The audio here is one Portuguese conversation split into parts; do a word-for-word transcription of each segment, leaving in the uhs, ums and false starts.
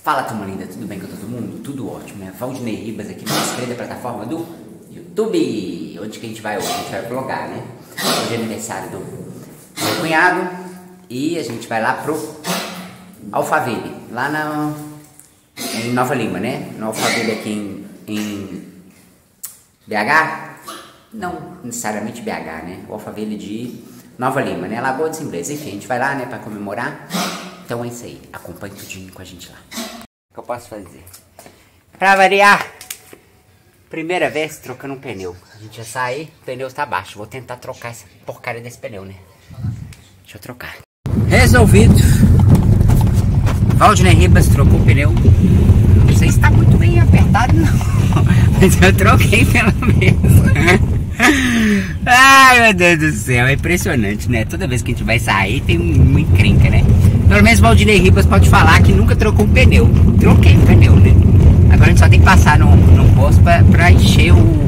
Fala, turma linda, tudo bem com todo mundo? Tudo ótimo, né? Valdinei Ribas aqui na nossa querida plataforma do YouTube. Onde que a gente vai hoje? A gente vai vlogar, né? Hoje é aniversário do meu cunhado e a gente vai lá pro Alphaville, lá na, em Nova Lima, né? No Alphaville aqui em, em B H? Não necessariamente B H, né? O Alphaville de Nova Lima, né? Lagoa dos Ingleses. Enfim, a gente vai lá, né, pra comemorar. Então é isso aí, acompanhe tudinho com a gente lá. O que eu posso fazer? Pra variar, primeira vez trocando um pneu. A gente já sai, o pneu tá baixo. Vou tentar trocar essa porcaria desse pneu, né? Deixa eu trocar. Resolvido. Valdinei Ribas trocou o pneu. Não sei se tá muito bem apertado, não. Mas eu troquei pelo menos. Ai, meu Deus do céu, é impressionante, né? Toda vez que a gente vai sair tem uma encrenca, né? Pelo menos Valdinei Ribas pode falar que nunca trocou um pneu. Troquei o pneu, né? Agora a gente só tem que passar num, num posto pra, pra encher o,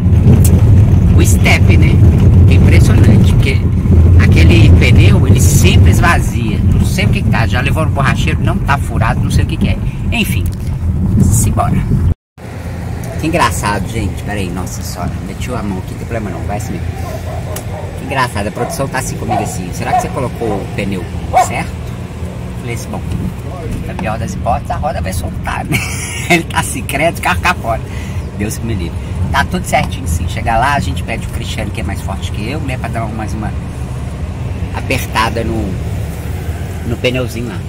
o step, né? É impressionante, porque aquele pneu, ele sempre esvazia. Não sei o que que tá, já levou no borracheiro, não tá furado, não sei o que que é. Enfim, simbora. Que engraçado, gente. Pera aí, nossa senhora. Meti a mão aqui, não tem problema não, vai assim mesmo. Que engraçado, a produção tá assim comigo assim. Será que você colocou o pneu certo? Falei assim, bom, na pior das hipóteses, a roda vai soltar, né? Ele tá assim, credo, carro capota. Deus que me livre. Tá tudo certinho sim. Chegar lá, a gente pede o Cristiano, que é mais forte que eu, né? Pra dar mais uma apertada no, no pneuzinho lá.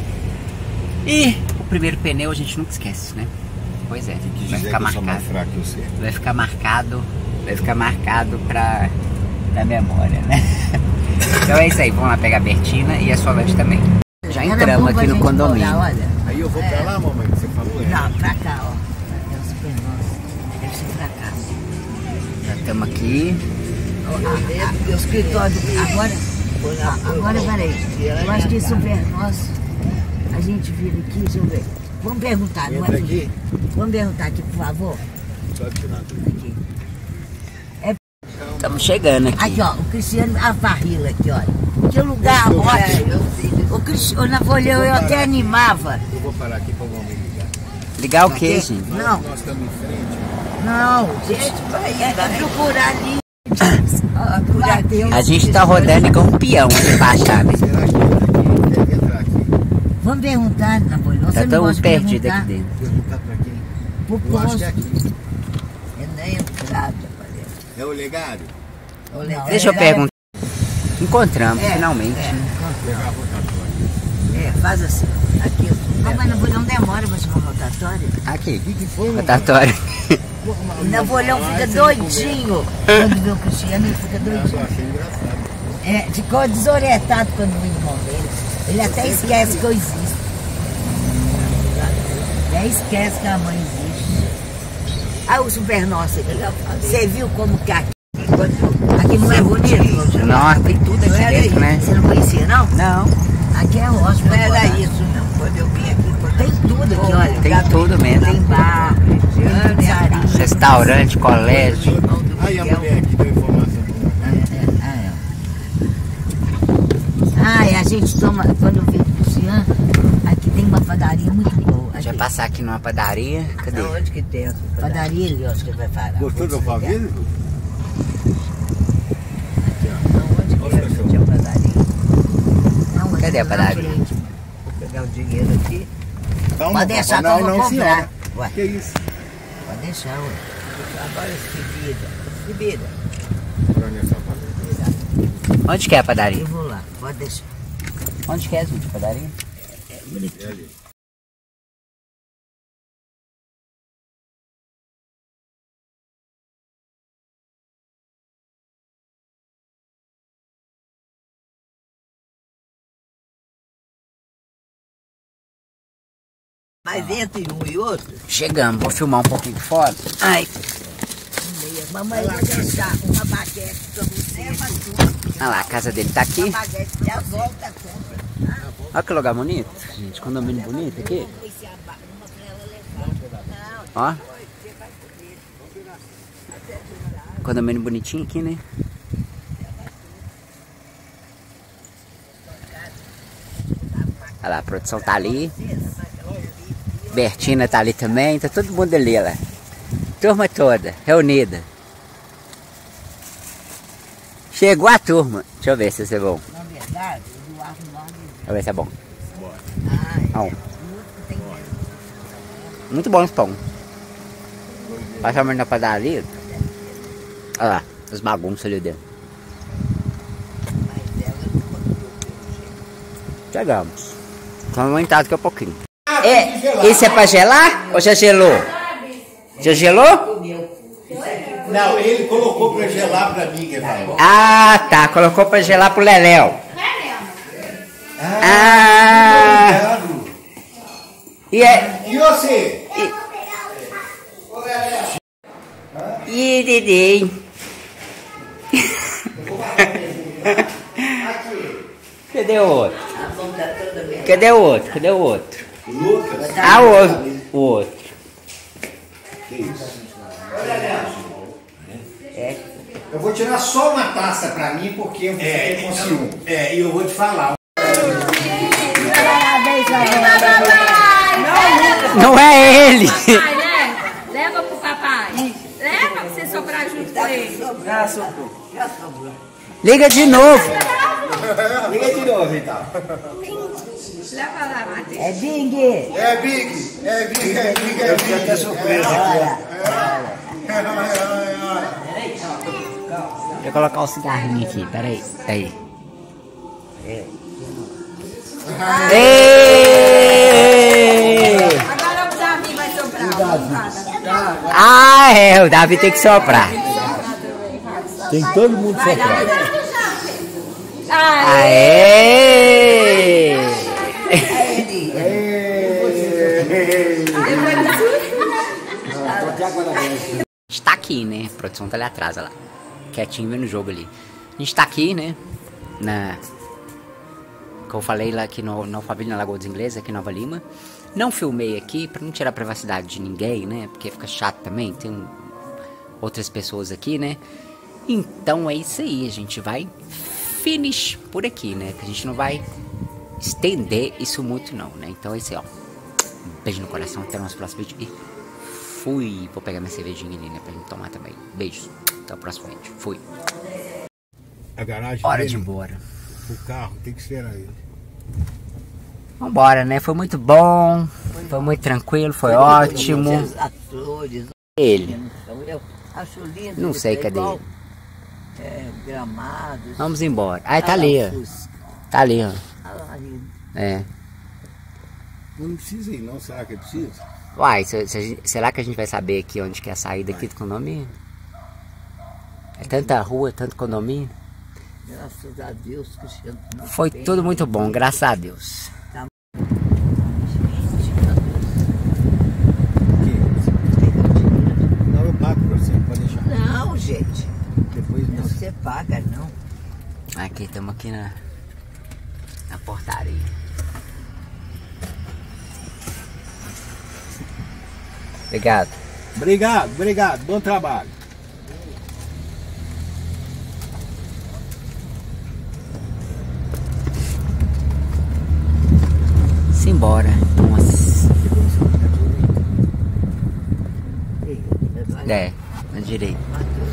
E o primeiro pneu a gente nunca esquece, né? Pois é, vai ficar marcado. Vai ficar marcado, vai ficar marcado pra na memória, né? Então é isso aí, vamos lá pegar a Bertina e a Solange também. Já entramos aqui no condomínio. Morar, olha. Aí eu vou pra lá, mamãe, que você falou? É? Não, pra cá, ó. É o super nosso. Deve ser pra cá. Já estamos aqui. O escritório, agora, agora, peraí. Eu acho que é super nosso. A gente vira aqui, deixa eu ver. Vamos perguntar, não é? Aqui. Vamos perguntar aqui, por favor. Só tirar Aqui. Estamos chegando aqui. Aqui, ó, o Cristiano, a Farrila aqui, olha. Que lugar ótimo. O Cristiano, o Napoleão, eu até animava. Eu vou parar aqui pra mamãe ligar. Ligar o quê, gente? Não, Nós estamos em frente. não, gente, é, é procurar ali. Ah, procurar Deus. A gente tá rodando igual um peão aqui pra achar, né? Será que deve entrar aqui? Vamos perguntar, Napoleão. Tá tão perdido aqui dentro. Perguntar pra quem? Pro Eu acho posto. que é aqui. É na entrada, parece. É o legado? O legal- Deixa eu é- perguntar. Encontramos, É, finalmente. é, Pegar a rotatória. É, faz assim. Aqui. Ah, mas Napoleão demora pra chamar rotatória. Aqui. O que que foi, mamãe? Rotatório. O Napoleão fica doidinho. Quando vê o Cristiano, ele fica Eu doidinho. achei engraçado. É, ficou desorientado quando o irmão dele. Ele até esquece que eu existo. Até esquece que a mãe existe. Ah, o super nosso aqui. Você viu como que aqui, aqui não é bonito? Nossa, tem tudo aqui dentro, né? Você não conhecia, não? Não, Aqui é ótimo. Não era isso, não. Quando eu vim aqui, tem tudo aqui, olha. tem tudo mesmo. Tem bar, pizzaria. Restaurante, colégio. Aí a mulher que deu informação pra nós. Ah, e a gente toma, quando eu venho pro Luciano, aqui tem uma padaria muito boa. Deixa eu Aqui. passar aqui numa padaria. Cadê? Onde que tem essa padaria? ali, ó, que vai parar. Gostou do Alphaville? Onde que é que tinha a padaria? Não, mas Cadê a na padaria? frente. Vou pegar o dinheiro aqui. Não, Pode deixar que eu não, vou não, comprar. senhora. Ué. Que isso? Pode deixar, ué. Agora bebida. Bebida. Pra nessa padaria. Onde que é a padaria? Eu vou lá, pode deixar. Onde que é, gente, a padaria? É bonito. É ali. Mas entre um e outro, Chegamos, vou filmar um pouquinho de foto. Ai, mamãe vai deixar uma baguete pra você. olha lá, a casa dele tá aqui. Uma baguete e a volta compra. Olha que lugar bonito, gente, condomínio bonito aqui. Ó. Condomínio bonitinho aqui, né? Olha lá, a produção tá ali. Bertina tá ali também, tá todo mundo ali, lá. Turma toda, reunida. Chegou a turma. Deixa eu ver se isso é bom. Na verdade, eu acho nome. Deixa eu ver se é bom. Ai, Bom. tem Muito bom esse pão. Passamos na padaria. Olha lá, as bagunças ali dentro. mais dela do que Chegamos. Vamos aumentar daqui a pouquinho. É, esse é pra gelar ou já gelou? Já gelou? Não, ele colocou pra gelar pra mim, que falou. Ah, tá. Colocou pra gelar pro Leléu. Ah. E é. E você? Ih, Didi. Cadê o outro? Cadê o outro? Cadê o outro? Lucas? Ah, o outro. O outro. Que isso? É. Eu vou tirar só uma taça pra mim, porque eu fiquei com ciúme. É, e eu vou te falar. Parabéns, Não é ele. Papai, né? Leva pro papai. Leva pra você soprar junto com ele. Já sobrou. Já sobrou. Liga de novo. Liga de novo, então. Leva lá, Matheus. É Bing! É Big, é Big, é Big, é Big. Até surpresa. Deixa eu colocar o cigarrinho aqui, peraí. Aí. Ei! Agora o Davi vai soprar. Ah, é, o Davi tem que soprar. Tem todo mundo sofrendo. Aê! A gente tá aqui, né? A produção tá ali atrás, olha lá. Quietinho vendo o jogo ali. A gente tá aqui, né? Na... Que eu falei lá aqui no, no Alphaville, na Lagoa dos Ingleses, aqui em Nova Lima. Não filmei aqui pra não tirar a privacidade de ninguém, né? Porque fica chato também, tem um... outras pessoas aqui, né? Então é isso aí, a gente vai finish por aqui, né? Que a gente não vai estender isso muito não, né? Então é isso aí, ó. Um beijo no coração, até o nosso próximo vídeo e fui. Vou pegar minha cervejinha ali, né? Pra gente tomar também. Beijos, até o próximo vídeo. Fui. A garagem Hora dele, de ir embora. o carro, tem que esperar ele. Vambora, né? Foi muito bom, foi muito tranquilo, foi ótimo. As flores. Ele, Eu acho lindo. não sei é cadê igual, ele. É, gramados. Vamos embora. Ah, tá ali, ó. Tá ali, ó. É. Não precisa ir, não? Será que é preciso? Uai, se- se a gente- será que a gente vai saber aqui onde que é a saída aqui do condomínio? É tanta rua, tanto condomínio. Graças a Deus, Cristiano. Foi tudo muito bom, graças a Deus. Não, eu pago pra você, pode deixar. Não, gente. Depois Não não. você paga, não. Aqui, estamos aqui na, na portaria. Obrigado. Obrigado, obrigado. Bom trabalho. Simbora. Nossa. É, na direita. Matheus.